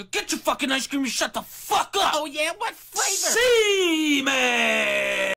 Get your fucking ice cream and shut the fuck up! Oh yeah, what flavor?